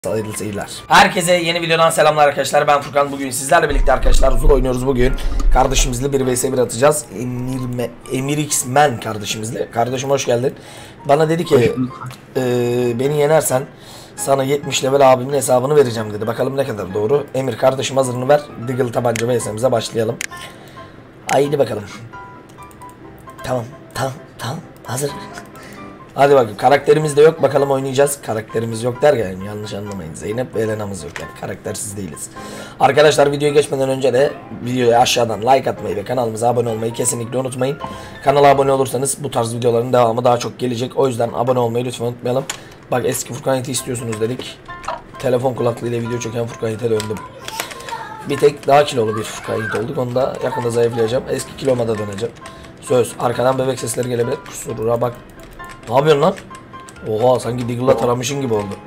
Hayırlı seyirler. Herkese yeni videodan selamlar arkadaşlar. Ben Furkan. Bugün sizlerle birlikte arkadaşlar Zul oynuyoruz bugün. Kardeşimizle 1 vs 1 atacağız. Emir X-Men kardeşimizle. Kardeşim hoş geldin. Bana dedi ki beni yenersen sana 70 level abimin hesabını vereceğim dedi. Bakalım ne kadar doğru. Emir kardeşim hazırını ver. Deagle tabanca vs'mize başlayalım. Haydi bakalım. Tamam hazır. Hadi bakayım, karakterimiz de yok, bakalım oynayacağız. Karakterimiz yok derken yanlış anlamayın, Zeynep ve Elena'mız yok, yani karaktersiz değiliz. Arkadaşlar videoya geçmeden önce de videoya aşağıdan like atmayı ve kanalımıza abone olmayı kesinlikle unutmayın. Kanala abone olursanız bu tarz videoların devamı daha çok gelecek, o yüzden abone olmayı lütfen unutmayalım. Bak, eski Furkan Yiğit'i istiyorsunuz dedik. Telefon kulaklığıyla video çeken Furkan Yiğit'e döndüm. Bir tek daha kilolu bir Furkan Yiğit olduk, onu da yakında zayıflayacağım. Eski kiloma da döneceğim. Söz. Arkadan bebek sesleri gelebilir, kusura bak. Ne yapıyorsun lan? Oha, sanki Deagle'la taramışın gibi oldu.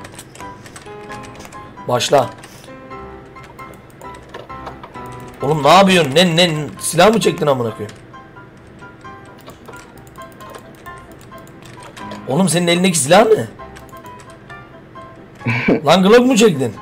Başla. Oğlum ne yapıyorsun? Ne silah mı çektin amına koyayım? Oğlum senin elindeki silah ne? Lan Glock mu çektin?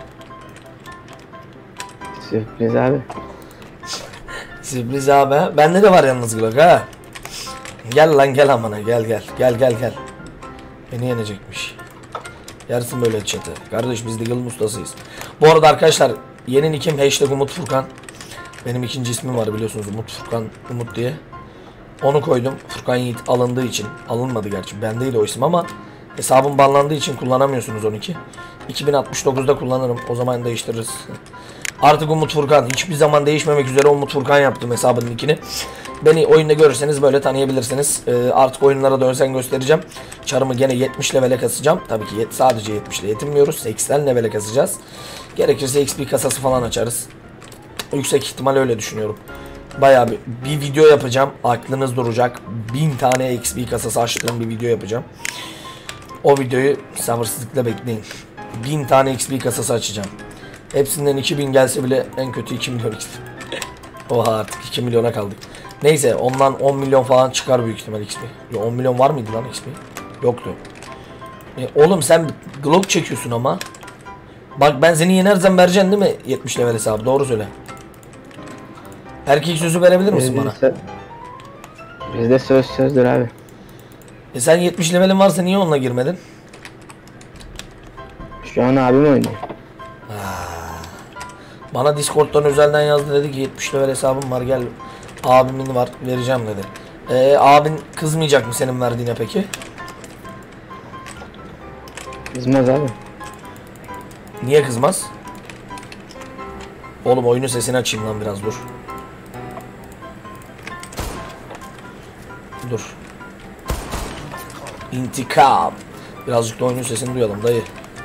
Sürpriz abi. Sürpriz abi. Bende de var yalnız Glock ha. Gel lan gel amına, gel. Beni yenecekmiş. Yersin böyle chat'e. Kardeş biz Deagle'ın ustasıyız. Bu arada arkadaşlar yeni nickim #UmutFurkan. Benim ikinci ismim var biliyorsunuz, Umut Furkan, Umut diye. Onu koydum. Furkan Yiğit alındığı için. Alınmadı gerçi, bendeydi o isim ama hesabım banlandığı için kullanamıyorsunuz 12. 2069'da kullanırım, o zaman değiştiririz. Artık Umut Furkan, hiçbir zaman değişmemek üzere Umut Furkan yaptım hesabının nickini. Beni oyunda görürseniz böyle tanıyabilirsiniz. Artık oyunlara da özen göstereceğim. Çarımı gene 70 level'e kasacağım. Tabii ki sadece 70 ile yetinmiyoruz. 80 level'e kasacağız. Gerekirse XP kasası falan açarız. Yüksek ihtimal öyle düşünüyorum. Bayağı bir video yapacağım. Aklınız duracak. 1000 tane XP kasası açtığım bir video yapacağım. O videoyu sabırsızlıkla bekleyin. 1000 tane XP kasası açacağım. Hepsinden 2000 gelse bile en kötü 2 milyon XP. Oha, artık 2 milyona kaldık. Neyse, ondan 10 milyon falan çıkar büyük ihtimal XP. Ya 10 milyon var mıydı lan XP? Yoktu. Oğlum sen Glock çekiyorsun ama. Bak, ben seni yenersem vereceksin değil mi 70 level hesabı? Doğru söyle. Erkek sözü verebilir misin bana? Bizde sözdür abi. Sen 70 levelin varsa niye onunla girmedin? Şu an abim oynuyor. Bana Discord'dan özelden yazdı, dedi ki 70 level hesabım var, gel abimin var vereceğim dedi. Abin kızmayacak mı senin verdiğine peki? Kızmaz abi. Niye kızmaz? Oğlum oyunun sesini açayım lan biraz, dur. Dur. İntikam. Birazcık da oyunun sesini duyalım dayı.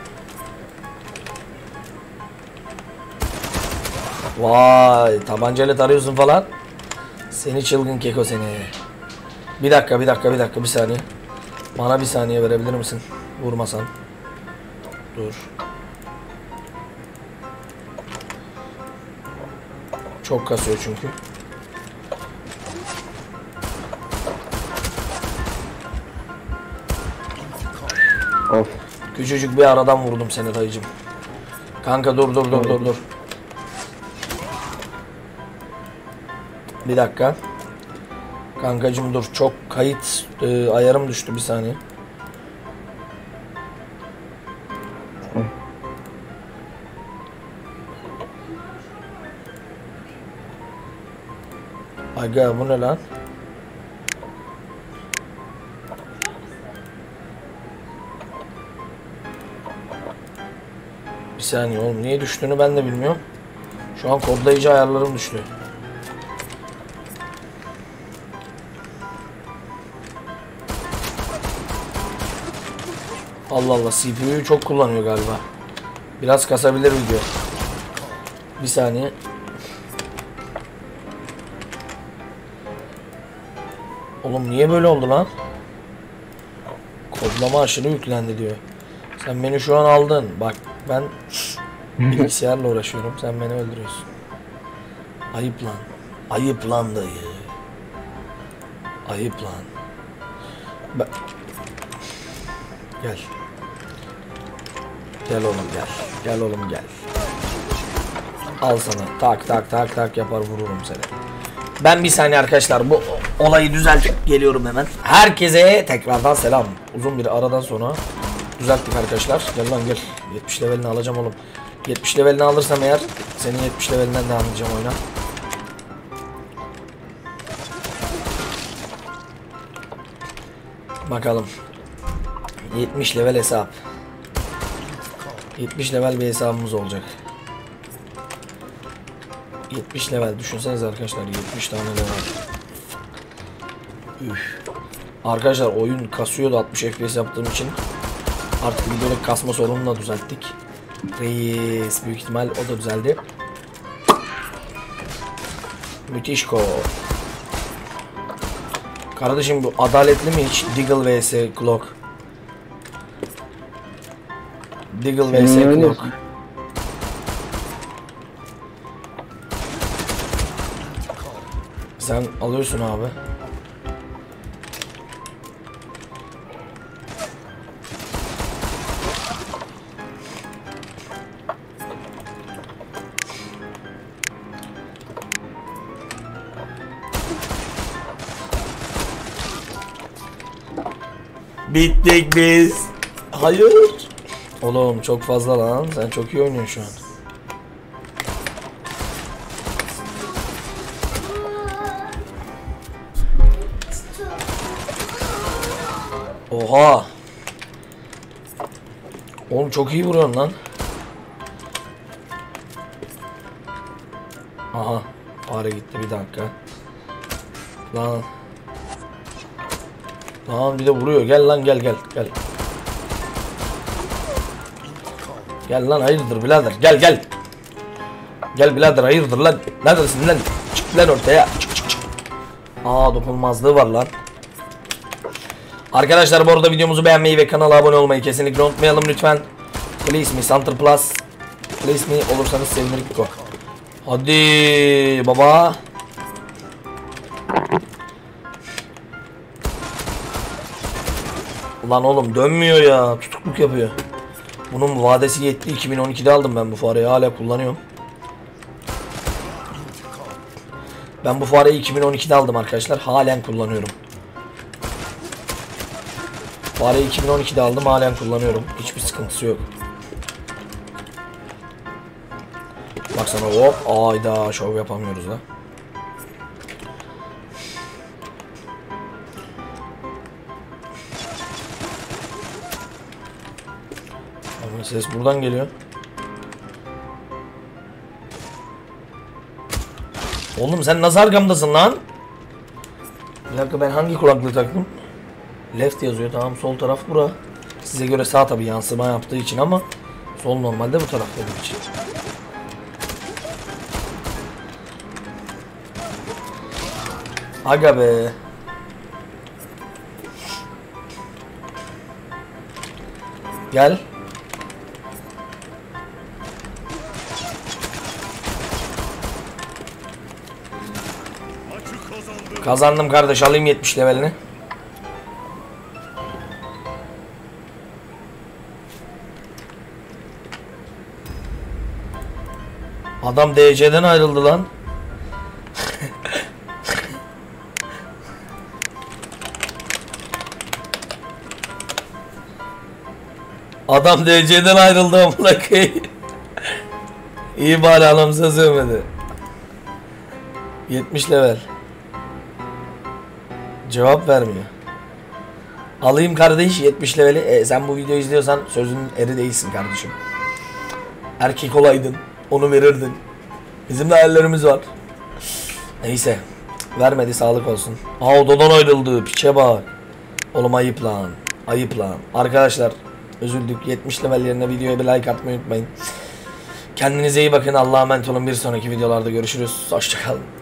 Vay, tabancayla tarıyorsun falan. Seni çılgın keko seni. Bir dakika bir saniye. Bana bir saniye verebilir misin? Vurmasan. Dur. Çok kasıyor çünkü. Of. Küçücük bir aradan vurdum seni dayıcım. Kanka dur. Bir dakika. Kankacım dur, çok kayıt ayarım düştü, bir saniye. Aga bu ne lan? Bir saniye oğlum, niye düştüğünü ben de bilmiyorum. Şu an kodlayıcı ayarlarım düştü. Allah Allah, CPU'yu çok kullanıyor galiba. Biraz kasabilir video. Bir saniye. Oğlum niye böyle oldu lan? Kodlama aşırı yüklendi diyor. Sen beni şu an aldın. Bak ben bilgisayarla uğraşıyorum. Sen beni öldürüyorsun. Ayıp lan. Ayıp lan dayı. Ayıp lan. Gel. Gel oğlum gel. Gel oğlum gel. Al sana. Tak tak tak tak yapar vururum seni. Ben bir saniye arkadaşlar bu olayı düzeltip geliyorum hemen. Herkese tekrardan selam. Uzun bir aradan sonra düzelttik arkadaşlar. Gel lan gel. 70 levelini alacağım oğlum. 70 levelini alırsam eğer senin 70 levelinden devam edeceğim oyuna. Bakalım. 70 level hesap. 70 level bir hesabımız olacak. 70 level düşünsenize arkadaşlar, 70 tane level. Üf. Arkadaşlar oyun kasıyordu 60 FPS yaptığım için. Artık bir böyle kasma sorununu da düzelttik. Reis büyük ihtimal o da düzeldi. Müthiş ko. Kardeşim bu adaletli mi hiç? Deagle vs Glock. Deagle vs Glock. Sen alıyorsun abi. Bittik biz. Hayır. Oğlum çok fazla lan. Sen çok iyi oynuyorsun şu an. Oha. Oğlum çok iyi vuruyorsun lan. Aha. Fare gitti bir dakika. Lan. Lan bir de vuruyor. Gel lan gel gel gel. Gel lan hayırdır birader. Gel gel. Gel birader hayırdır lan. Neredesin lan? Çık lan ortaya. Çık çık çık. Aa dokunulmazlığı var lan. Arkadaşlar bu arada videomuzu beğenmeyi ve kanala abone olmayı kesinlikle unutmayalım lütfen. Please me Center Plus. Please me olursanız sevinirim. Hadi baba. Lan oğlum dönmüyor ya. Tutukluk yapıyor. Bunun vadesi yetti. 2012'de aldım ben bu fareyi. Hala kullanıyorum. Ben bu fareyi 2012'de aldım arkadaşlar. Halen kullanıyorum. Fareyi 2012'de aldım. Halen kullanıyorum. Hiçbir sıkıntısı yok. Baksana hop. Ayda şov yapamıyoruz da. Ama ses buradan geliyor. Oğlum sen nasıl arkamdasın lan? Bir dakika ben hangi kulaklığı taktım? Left yazıyor, tamam, sol taraf bura. Size göre sağ tabi yansıma yaptığı için ama sol normalde bu taraf dediği için. Aga be. Gel. Kazandım kardeş, alayım 70 levelini. Adam DC'den ayrıldı lan. Adam DC'den ayrıldı amına koyayım. İyi bari anamıza sövmedi. 70 level. Cevap vermiyor. Alayım kardeş 70 leveli. Sen bu videoyu izliyorsan sözünün eri değilsin kardeşim. Erkek olaydın, onu verirdin. Bizim de hayallerimiz var. Neyse. Vermedi, sağlık olsun. Aa odadan ayrıldı. Piçe bak. Oğlum ayıp lan. Ayıp lan. Arkadaşlar üzüldük. 70 level yerine videoya bir like atmayı unutmayın. Kendinize iyi bakın. Allah'a emanet olun. Bir sonraki videolarda görüşürüz. Hoşça kalın.